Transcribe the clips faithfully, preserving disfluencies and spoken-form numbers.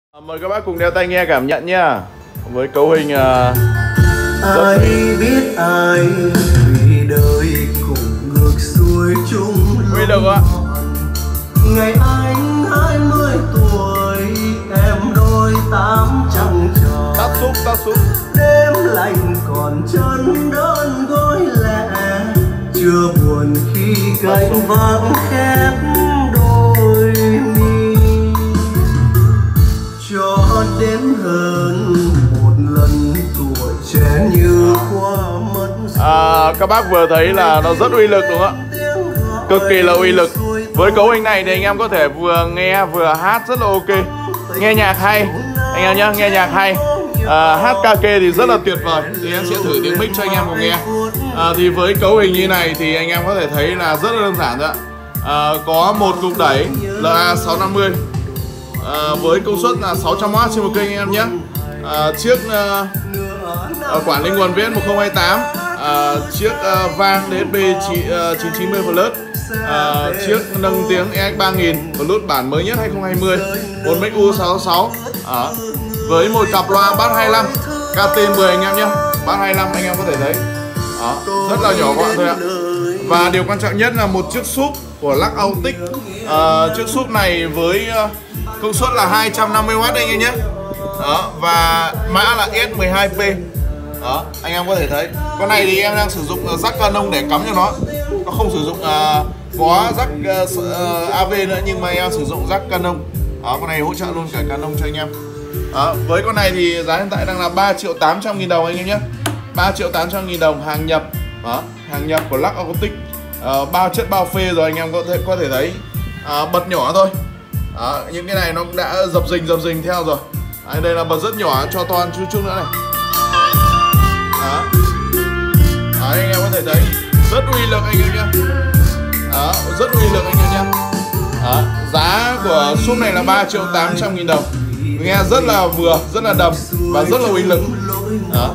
Mời các bác cùng đeo tai nghe cảm nhận nha. Với cấu hình uh, ai biết ai vì đời cùng ngược xuôi chung uy lực ạ. Ngày anh hai mươi tuổi, em đôi tám trăng tròn. Tát xúc, tát xúc. Đêm lạnh còn chân đơn gối lẻ, chưa buồn khi cánh vắng khép đôi mi. Cho đến hơn một lần tuổi trẻ như qua mất. À, các bác vừa thấy là nó rất uy lực đúng không ạ? Cực kỳ là uy lực. Với cấu hình này thì anh em có thể vừa nghe vừa hát rất là ok. Nghe nhạc hay anh em nhé, nghe nhạc hay. À, hát karaoke thì rất là tuyệt vời. Thì em sẽ thử tiếng mic cho anh em cùng nghe. À, thì với cấu hình như này thì anh em có thể thấy là rất là đơn giản thôi ạ. À, có một cục đẩy L A sáu năm mươi à, với công suất là sáu trăm oát trên một kênh anh em nhé. À, chiếc uh, quản lý nguồn V S một không hai tám, à, chiếc uh, vang D S B chín chín mươi Plus, à, chiếc nâng tiếng E X ba nghìn Bluetooth bản mới nhất hai không hai không, một mic U sáu sáu à, với một cặp loa bass hai mươi lăm K T mười anh em nhé. Bass hai mươi lăm anh em có thể thấy đó, rất là nhỏ gọn thôi ạ. Và điều quan trọng nhất là một chiếc súp của Lux Autic. À, chiếc súp này với uh, công suất là hai trăm năm mươi oát anh em nhé. Đó, và mã là S mười hai P. Đó, anh em có thể thấy. Con này thì em đang sử dụng jack Canon để cắm cho nó. Nó không sử dụng uh, có jack uh, A V nữa, nhưng mà em sử dụng jack Canon. Đó, con này hỗ trợ luôn cả Canon cho anh em. Đó, với con này thì giá hiện tại đang là ba triệu tám trăm nghìn đồng anh em nhé. ba triệu tám trăm nghìn đồng, hàng nhập. Đó, hàng nhập của Lux Autic. Uh, bao chất bao phê rồi anh em có thể có thể thấy. Uh, bật nhỏ thôi. Đó, những cái này nó cũng đã dập dình dập dình theo rồi. Đấy, đây là bật rất nhỏ, cho toàn chút chút nữa này. Đó. Đấy, anh em có thể thấy rất uy lực anh em nhé. Đó, rất uy lực anh em nhé. Đó, giá của súp này là ba triệu tám trăm nghìn đồng. Nghe rất là vừa, rất là đầm và rất là uy lực. Đó.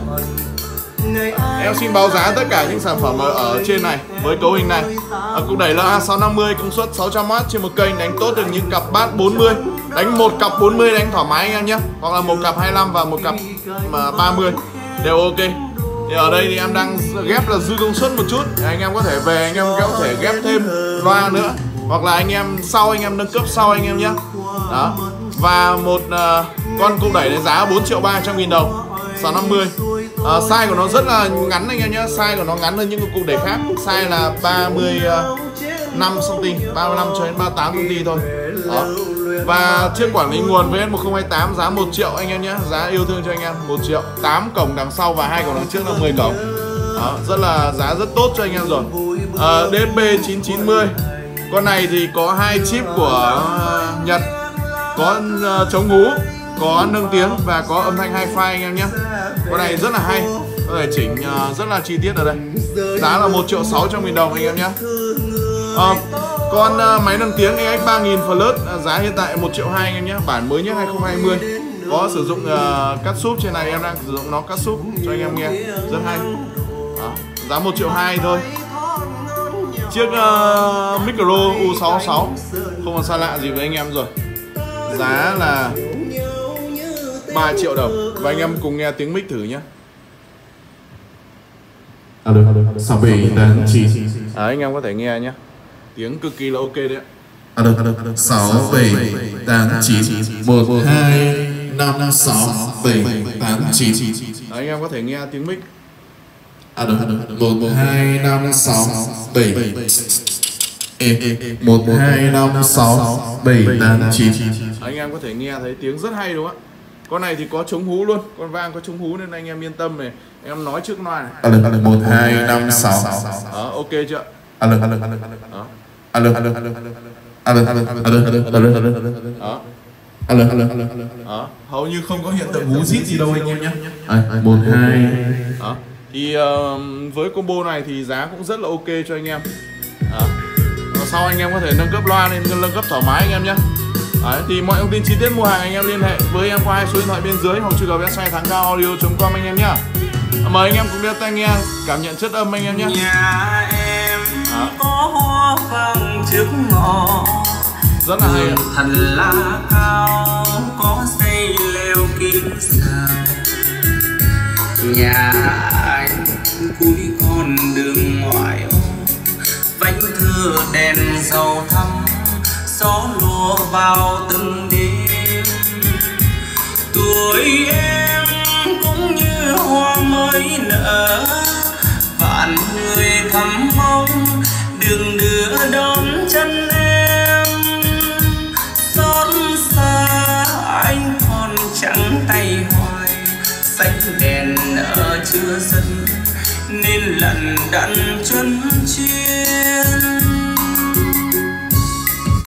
Em xin báo giá tất cả những sản phẩm ở, ở trên này với cấu hình này. À, cục đẩy là A sáu năm mươi, công suất sáu trăm oát trên một kênh, đánh tốt được những cặp bass bốn mươi. Đánh một cặp bốn mươi đánh thoải mái anh em nhé. Hoặc là một cặp hai mươi lăm và một cặp mà ba mươi đều ok. Thì ở đây thì em đang ghép là dư công suất một chút. Anh em có thể về anh em có thể ghép thêm loa nữa. Hoặc là anh em sau anh em nâng cấp sau anh em nhé. Đó. Và một uh, con cục đẩy này giá bốn triệu ba trăm nghìn đồng, sáu năm mươi. À, size của nó rất là ngắn anh em nhé. Size của nó ngắn hơn những cái cục đẩy khác. Size là ba mươi lăm xăng-ti-mét, ba mươi lăm cho đến ba mươi tám xăng-ti-mét thôi. Đó. Và chiếc quản lý nguồn V S một không hai tám giá một triệu anh em nhé. Giá yêu thương cho anh em một triệu, tám cổng đằng sau và hai cổng đằng trước là mười cổng. Đó, rất là giá rất tốt cho anh em rồi. À, D S B chín chín mươi. Con này thì có hai chip của uh, Nhật, có uh, chống hú, có nâng tiếng và có âm thanh hi-fi anh em nhé. Con này rất là hay, có thể chỉnh uh, rất là chi tiết ở đây. Giá là một triệu sáu trăm nghìn đồng anh em nhé. uh, Con uh, máy nâng tiếng E X ba nghìn Plus, uh, giá hiện tại một triệu hai anh em nhé. Bản mới nhất hai không hai không. Có sử dụng uh, cắt súp, trên này em đang sử dụng nó cắt súp cho anh em nghe, rất hay. Đó, giá một triệu hai thôi. Chiếc uh, micro U sáu sáu không còn xa lạ gì với anh em rồi. Giá là ba triệu đồng. Và anh em cùng nghe tiếng mic thử nhé. Alo, sáu bảy tám chín. À, anh em có thể nghe nhé. Tiếng cực kỳ là ok đấy ạ. Alo, sáu bảy tám chín một hai năm sáu bảy tám chín. Anh em có thể nghe tiếng mic. Alo, một hai năm sáu bảy một hai năm sáu bảy tám chín. Anh em có thể nghe thấy tiếng rất hay đúng không ạ? Con này thì có chống hú luôn, con vang có chống hú nên anh em yên tâm này. Em nói trước loa này. Alo, một hai năm sáu. Đó, ok chưa? Alo, alo, alo, alo. Alo, alo, alo, alo, alo, alo, alo, alo, alo, đó. Alo, alo, alo, alo. Đó, hầu như không có hiện tượng hú rít gì đâu anh em nhé. Một hai. Đó. Thì uh, với combo này thì giá cũng rất là ok cho anh em. Đó. Và sau anh em có thể nâng cấp loa lên, nâng cấp thoải mái anh em nhé. Đấy, thì mọi thông tin chi tiết mua hàng anh em liên hệ với em qua hai số điện thoại bên dưới hoặc truy cập website thắng cao audio chấm com anh em nhá. Mời anh em cùng đeo tai nghe cảm nhận chất âm anh em nhé. Nhà em à. Có hoa vàng trước ngõ, rất là hay ạ. thật là cao, có xây sao. Nhà anh cuối con đường ngoại ô, vánh thưa đèn dầu thăm, gió lùa vào từng đêm. Tuổi em cũng như hoa mới nở, vạn người thắm mong đường đưa đón chân em. Xót xa anh còn trắng tay hoài, xanh đèn nở chưa dần nên lận đận chân chiên.